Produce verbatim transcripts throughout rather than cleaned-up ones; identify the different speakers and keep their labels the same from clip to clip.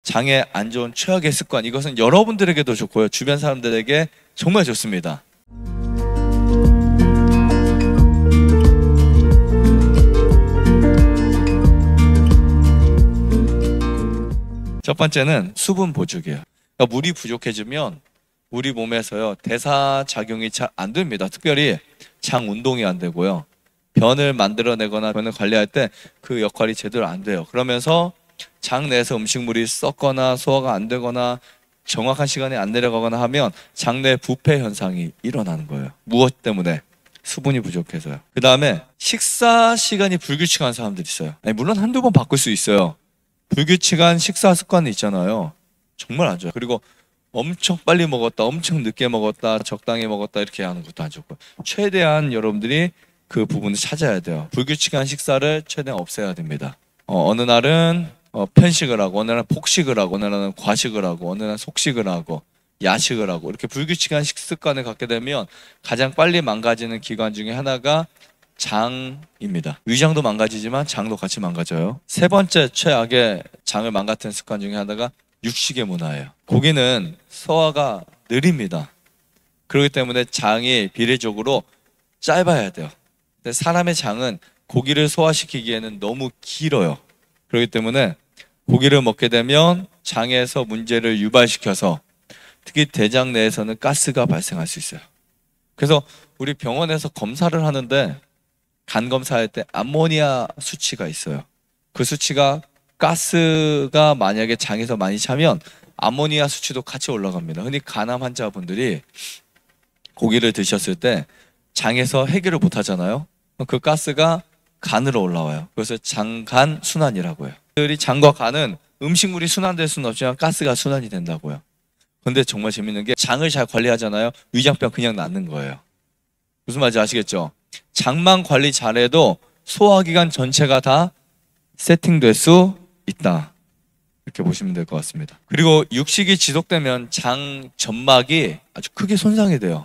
Speaker 1: 장에 안 좋은 최악의 습관, 이것은 여러분들에게도 좋고요, 주변 사람들에게 정말 좋습니다. 첫 번째는 수분 보충이에요. 그러니까 물이 부족해지면 우리 몸에서요 대사 작용이 잘 안 됩니다. 특별히 장 운동이 안 되고요, 변을 만들어내거나 변을 관리할 때 그 역할이 제대로 안 돼요. 그러면서 장 내에서 음식물이 썩거나 소화가 안 되거나 정확한 시간에 안 내려가거나 하면 장내 부패 현상이 일어나는 거예요. 무엇 때문에? 수분이 부족해서요. 그 다음에 식사 시간이 불규칙한 사람들이 있어요. 아니, 물론 한두 번 바꿀 수 있어요. 불규칙한 식사 습관이 있잖아요. 정말 안 좋아요. 그리고 엄청 빨리 먹었다, 엄청 늦게 먹었다, 적당히 먹었다 이렇게 하는 것도 안 좋고, 최대한 여러분들이 그 부분을 찾아야 돼요. 불규칙한 식사를 최대한 없애야 됩니다. 어, 어느 날은 어, 편식을 하고, 어느 날은 폭식을 하고, 어느 날은 과식을 하고, 어느 날은 속식을 하고, 야식을 하고, 이렇게 불규칙한 식습관을 갖게 되면 가장 빨리 망가지는 기관 중에 하나가 장입니다. 위장도 망가지지만 장도 같이 망가져요. 세 번째 최악의 장을 망가뜨리는 습관 중에 하나가 육식의 문화예요. 고기는 소화가 느립니다. 그렇기 때문에 장이 비례적으로 짧아야 돼요. 근데 사람의 장은 고기를 소화시키기에는 너무 길어요. 그렇기 때문에 고기를 먹게 되면 장에서 문제를 유발시켜서 특히 대장 내에서는 가스가 발생할 수 있어요. 그래서 우리 병원에서 검사를 하는데 간 검사할 때 암모니아 수치가 있어요. 그 수치가 가스가 만약에 장에서 많이 차면 암모니아 수치도 같이 올라갑니다. 흔히 간암 환자분들이 고기를 드셨을 때 장에서 해결을 못 하잖아요. 그 가스가 간으로 올라와요. 그래서 장간 순환이라고 해요. 이 장과 간은 음식물이 순환될 수는 없지만 가스가 순환이 된다고요. 근데 정말 재밌는 게 장을 잘 관리하잖아요. 위장병 그냥 낫는 거예요. 무슨 말인지 아시겠죠? 장만 관리 잘해도 소화기관 전체가 다 세팅될 수 있다. 이렇게 보시면 될 것 같습니다. 그리고 육식이 지속되면 장 점막이 아주 크게 손상이 돼요.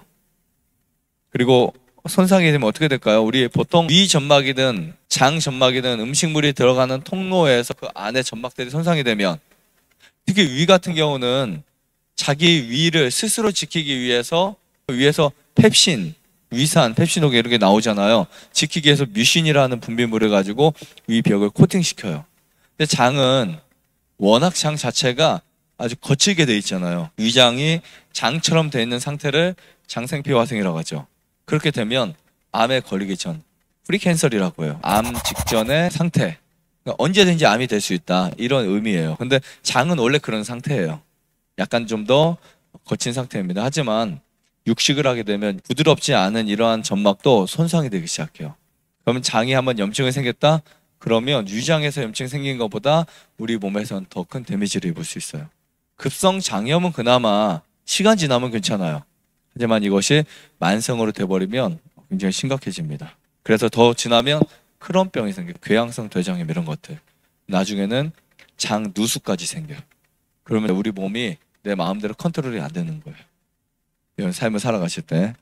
Speaker 1: 그리고 손상이 되면 어떻게 될까요? 우리 보통 위 점막이든 장 점막이든 음식물이 들어가는 통로에서 그 안에 점막들이 손상이 되면, 특히 위 같은 경우는 자기 위를 스스로 지키기 위해서 위에서 펩신, 위산, 펩시노게 이렇게 나오잖아요. 지키기 위해서 뮤신이라는 분비물을 가지고 위 벽을 코팅시켜요. 근데 장은 워낙 장 자체가 아주 거칠게 돼 있잖아요. 위장이 장처럼 돼 있는 상태를 장생피화생이라고 하죠. 그렇게 되면 암에 걸리기 전, 프리캔서리라고 해요. 암 직전의 상태. 그러니까 언제든지 암이 될 수 있다, 이런 의미예요. 근데 장은 원래 그런 상태예요. 약간 좀 더 거친 상태입니다. 하지만 육식을 하게 되면 부드럽지 않은 이러한 점막도 손상이 되기 시작해요. 그러면 장이 한번 염증이 생겼다? 그러면 위장에서 염증이 생긴 것보다 우리 몸에서는 더 큰 데미지를 입을 수 있어요. 급성 장염은 그나마 시간 지나면 괜찮아요. 하지만 이것이 만성으로 돼버리면 굉장히 심각해집니다. 그래서 더 지나면 크론병이 생겨요. 궤양성 대장염 이런 것들. 나중에는 장 누수까지 생겨요. 그러면 우리 몸이 내 마음대로 컨트롤이 안 되는 거예요. 이런 삶을 살아가실 때.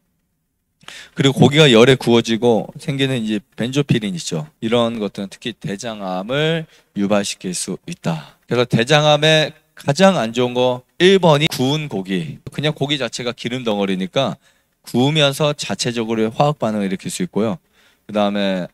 Speaker 1: 그리고 고기가 열에 구워지고 생기는 이제 벤조피린 있죠. 이런 것들은 특히 대장암을 유발시킬 수 있다. 그래서 대장암에 가장 안 좋은 거 일 번이 구운 고기. 그냥 고기 자체가 기름 덩어리니까 구우면서 자체적으로 화학 반응을 일으킬 수 있고요. 그 다음에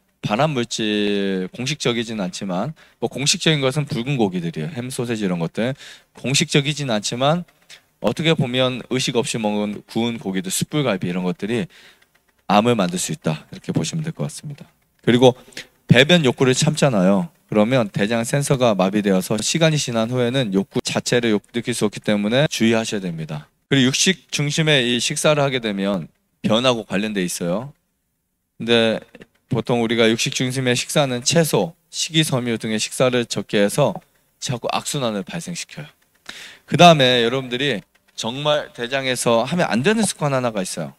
Speaker 1: 발암물질, 공식적이진 않지만, 뭐 공식적인 것은 붉은 고기들이에요. 햄, 소세지 이런 것들. 공식적이진 않지만 어떻게 보면 의식 없이 먹은 구운 고기들, 숯불갈비 이런 것들이 암을 만들 수 있다, 이렇게 보시면 될 것 같습니다. 그리고 배변 욕구를 참잖아요. 그러면 대장 센서가 마비되어서 시간이 지난 후에는 욕구 자체를 느낄 수 없기 때문에 주의하셔야 됩니다. 그리고 육식 중심의 이 식사를 하게 되면 변하고 관련돼 있어요. 근데 보통 우리가 육식 중심의 식사는 채소, 식이섬유 등의 식사를 적게 해서 자꾸 악순환을 발생시켜요. 그 다음에 여러분들이 정말 대장에서 하면 안 되는 습관 하나가 있어요.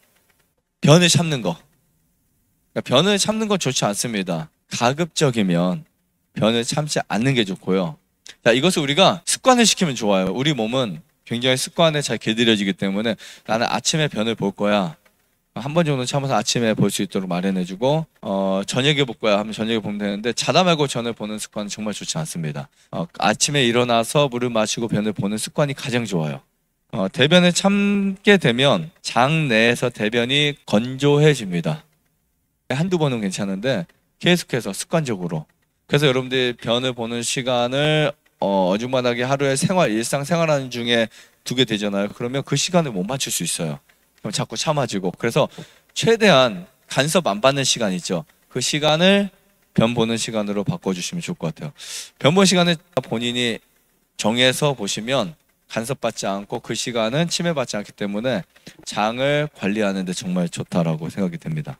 Speaker 1: 변을 참는 거. 그러니까 변을 참는 건 좋지 않습니다. 가급적이면 변을 참지 않는 게 좋고요. 자, 이것을 우리가 습관을 시키면 좋아요. 우리 몸은 굉장히 습관에 잘 길들여지기 때문에 나는 아침에 변을 볼 거야. 한 번 정도 참아서 아침에 볼 수 있도록 마련해주고 어, 저녁에 볼 거야 하면 저녁에 보면 되는데 자다 말고 전을 보는 습관은 정말 좋지 않습니다. 어, 아침에 일어나서 물을 마시고 변을 보는 습관이 가장 좋아요. 어, 대변을 참게 되면 장 내에서 대변이 건조해집니다. 한두 번은 괜찮은데 계속해서 습관적으로. 그래서 여러분들이 변을 보는 시간을 어, 어중간하게 하루에 생활, 일상 생활하는 중에 두게 되잖아요. 그러면 그 시간을 못 맞출 수 있어요. 그럼 자꾸 참아지고. 그래서 최대한 간섭 안 받는 시간 있죠. 그 시간을 변 보는 시간으로 바꿔주시면 좋을 것 같아요. 변 보는 시간을 본인이 정해서 보시면 간섭받지 않고 그 시간은 침해받지 않기 때문에 장을 관리하는 데 정말 좋다라고 생각이 됩니다.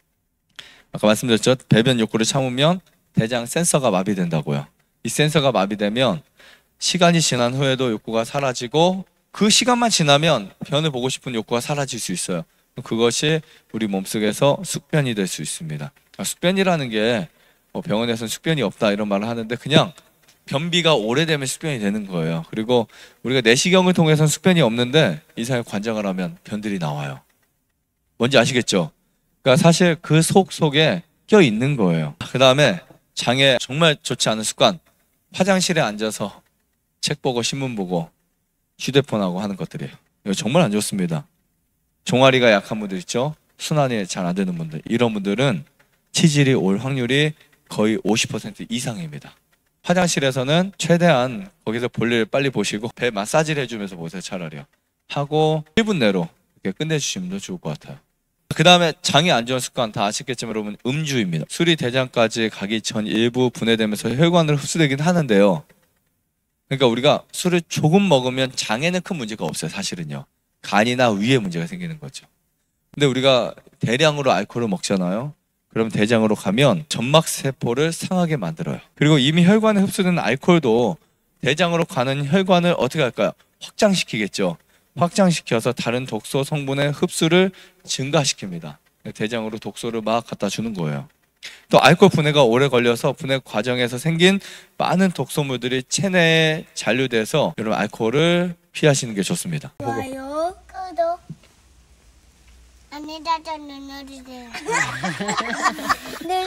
Speaker 1: 아까 말씀드렸죠. 배변 욕구를 참으면 대장 센서가 마비된다고요. 이 센서가 마비되면 시간이 지난 후에도 욕구가 사라지고 그 시간만 지나면 변을 보고 싶은 욕구가 사라질 수 있어요. 그것이 우리 몸속에서 숙변이 될 수 있습니다. 숙변이라는 게 뭐 병원에서는 숙변이 없다 이런 말을 하는데 그냥 변비가 오래되면 숙변이 되는 거예요. 그리고 우리가 내시경을 통해서는 숙변이 없는데 이상하게 관장을 하면 변들이 나와요. 뭔지 아시겠죠? 그러니까 사실 그 속 속에 껴 있는 거예요. 그 다음에 장에 정말 좋지 않은 습관, 화장실에 앉아서 책 보고 신문 보고 휴대폰하고 하는 것들이에요. 이거 정말 안 좋습니다. 종아리가 약한 분들 있죠? 순환이 잘 안 되는 분들, 이런 분들은 치질이 올 확률이 거의 오십 퍼센트 이상입니다. 화장실에서는 최대한 거기서 볼일 빨리 보시고 배 마사지를 해주면서 보세요. 차라리요. 하고 일 분 내로 이렇게 끝내주시면 더 좋을 것 같아요. 그 다음에 장이 안 좋은 습관 다 아시겠지만 여러분 음주입니다. 술이 대장까지 가기 전 일부 분해되면서 혈관으로 흡수되긴 하는데요. 그러니까 우리가 술을 조금 먹으면 장에는 큰 문제가 없어요. 사실은요. 간이나 위에 문제가 생기는 거죠. 근데 우리가 대량으로 알코올을 먹잖아요. 그럼 대장으로 가면 점막세포를 상하게 만들어요. 그리고 이미 혈관에 흡수된 알코올도 대장으로 가는 혈관을 어떻게 할까요? 확장시키겠죠. 확장시켜서 다른 독소 성분의 흡수를 증가시킵니다. 대장으로 독소를 막 갖다 주는 거예요. 또 알코올 분해가 오래 걸려서 분해 과정에서 생긴 많은 독소물들이 체내에 잔류돼서 여러분 알코올을 피하시는 게 좋습니다.
Speaker 2: 좋아요, 구독, 안내자전 눌러주세요. 늘